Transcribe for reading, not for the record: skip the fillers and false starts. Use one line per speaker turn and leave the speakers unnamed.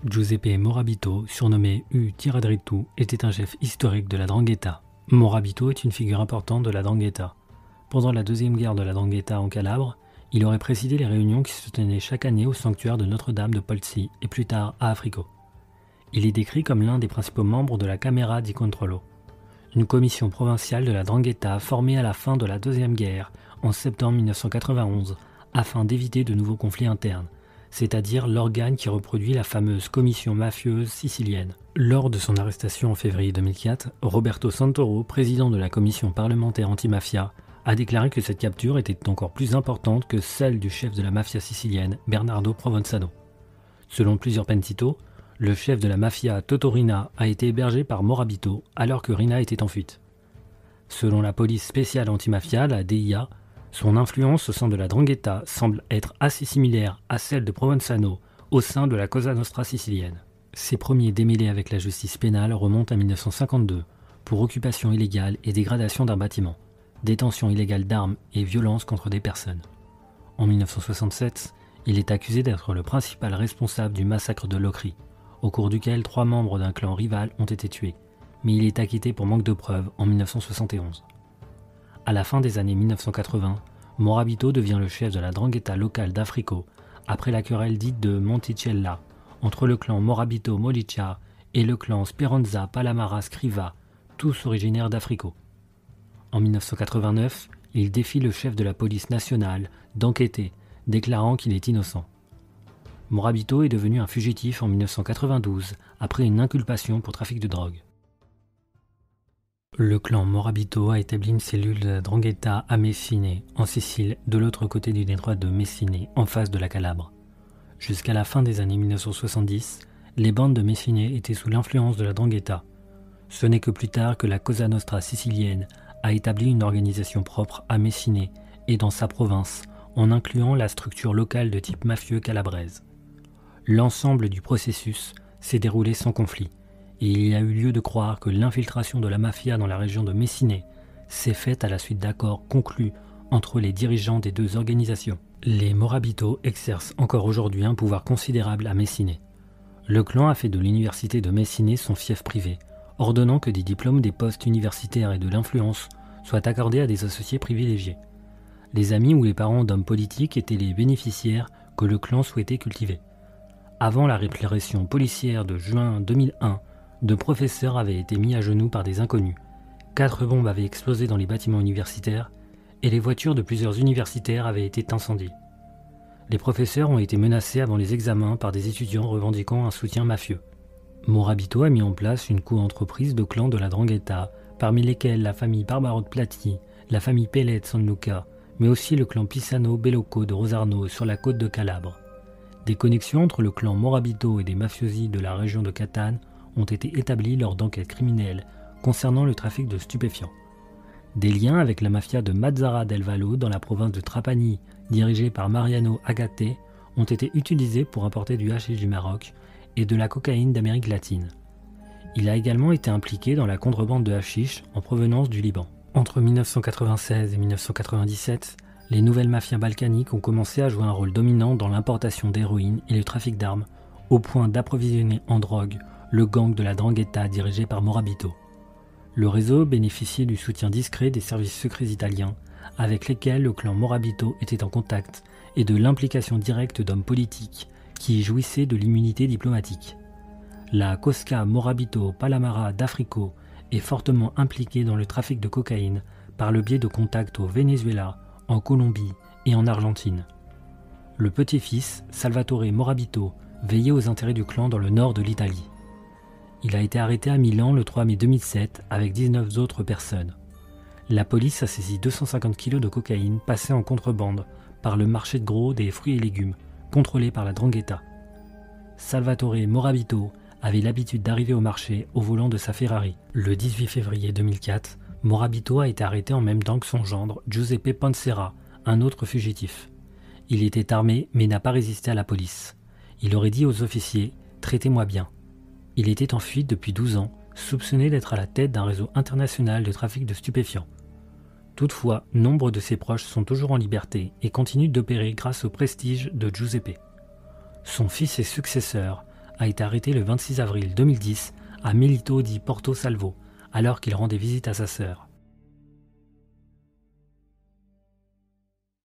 Giuseppe Morabito, surnommé U-Tiradrittu, était un chef historique de la 'Ndrangheta. Morabito est une figure importante de la 'Ndrangheta. Pendant la deuxième guerre de la 'Ndrangheta en Calabre, il aurait présidé les réunions qui se tenaient chaque année au sanctuaire de Notre-Dame de Polsi et plus tard à Africo. Il est décrit comme l'un des principaux membres de la Camera di Controllo, une commission provinciale de la 'Ndrangheta formée à la fin de la Deuxième Guerre, en septembre 1991, afin d'éviter de nouveaux conflits internes, c'est-à-dire l'organe qui reproduit la fameuse commission mafieuse sicilienne. Lors de son arrestation en février 2004, Roberto Santoro, président de la commission parlementaire anti-mafia, a déclaré que cette capture était encore plus importante que celle du chef de la mafia sicilienne, Bernardo Provenzano. Selon plusieurs pentito, le chef de la mafia Toto Riina a été hébergé par Morabito alors que Riina était en fuite. Selon la police spéciale antimafia, la DIA, son influence au sein de la 'Ndrangheta semble être assez similaire à celle de Provenzano au sein de la Cosa Nostra sicilienne. Ses premiers démêlés avec la justice pénale remontent à 1952 pour occupation illégale et dégradation d'un bâtiment, détention illégale d'armes et violence contre des personnes. En 1967, il est accusé d'être le principal responsable du massacre de Locri, au cours duquel 3 membres d'un clan rival ont été tués, mais il est acquitté pour manque de preuves en 1971. À la fin des années 1980, Morabito devient le chef de la 'Ndrangheta locale d'Africo après la querelle dite de Monticella entre le clan Morabito Molicha et le clan Speranza Palamara Scriva, tous originaires d'Africo. En 1989, il défie le chef de la police nationale d'enquêter, déclarant qu'il est innocent. Morabito est devenu un fugitif en 1992 après une inculpation pour trafic de drogue. Le clan Morabito a établi une cellule de la 'Ndrangheta à Messine, en Sicile, de l'autre côté du détroit de Messine, en face de la Calabre. Jusqu'à la fin des années 1970, les bandes de Messine étaient sous l'influence de la 'Ndrangheta. Ce n'est que plus tard que la Cosa Nostra sicilienne a établi une organisation propre à Messine et dans sa province, en incluant la structure locale de type mafieux calabraise. L'ensemble du processus s'est déroulé sans conflit, et il y a eu lieu de croire que l'infiltration de la mafia dans la région de Messine s'est faite à la suite d'accords conclus entre les dirigeants des deux organisations. Les Morabito exercent encore aujourd'hui un pouvoir considérable à Messine. Le clan a fait de l'université de Messine son fief privé, ordonnant que des diplômes des postes universitaires et de l'influence soient accordés à des associés privilégiés. Les amis ou les parents d'hommes politiques étaient les bénéficiaires que le clan souhaitait cultiver. Avant la répression policière de juin 2001, 2 professeurs avaient été mis à genoux par des inconnus, 4 bombes avaient explosé dans les bâtiments universitaires et les voitures de plusieurs universitaires avaient été incendiées. Les professeurs ont été menacés avant les examens par des étudiants revendiquant un soutien mafieux. Morabito a mis en place une co-entreprise de clans de la 'Ndrangheta, parmi lesquels la famille Barbarotte Plati, la famille Pellet de San Luca, mais aussi le clan Pisano Bellocco de Rosarno sur la côte de Calabre. Des connexions entre le clan Morabito et des mafiosi de la région de Catane ont été établies lors d'enquêtes criminelles concernant le trafic de stupéfiants. Des liens avec la mafia de Mazara del Vallo dans la province de Trapani, dirigée par Mariano Agate, ont été utilisés pour importer du hashish du Maroc et de la cocaïne d'Amérique latine. Il a également été impliqué dans la contrebande de hashish en provenance du Liban. Entre 1996 et 1997, les nouvelles mafias balkaniques ont commencé à jouer un rôle dominant dans l'importation d'héroïne et le trafic d'armes, au point d'approvisionner en drogue le gang de la 'Ndrangheta dirigé par Morabito. Le réseau bénéficiait du soutien discret des services secrets italiens, avec lesquels le clan Morabito était en contact, et de l'implication directe d'hommes politiques qui jouissaient de l'immunité diplomatique. La Cosca Morabito Palamara d'Africo est fortement impliquée dans le trafic de cocaïne par le biais de contacts au Venezuela, en Colombie et en Argentine. Le petit-fils, Salvatore Morabito, veillait aux intérêts du clan dans le nord de l'Italie. Il a été arrêté à Milan le 3 mai 2007 avec 19 autres personnes. La police a saisi 250 kg de cocaïne passée en contrebande par le marché de gros des fruits et légumes, contrôlé par la 'Ndrangheta. Salvatore Morabito avait l'habitude d'arriver au marché au volant de sa Ferrari. Le 18 février 2004, Morabito a été arrêté en même temps que son gendre, Giuseppe Pansera, un autre fugitif. Il était armé mais n'a pas résisté à la police. Il aurait dit aux officiers « Traitez-moi bien ». Il était en fuite depuis 12 ans, soupçonné d'être à la tête d'un réseau international de trafic de stupéfiants. Toutefois, nombre de ses proches sont toujours en liberté et continuent d'opérer grâce au prestige de Giuseppe. Son fils et successeur a été arrêté le 26 avril 2010 à Milito di Porto Salvo, alors qu'il rendait visite à sa sœur.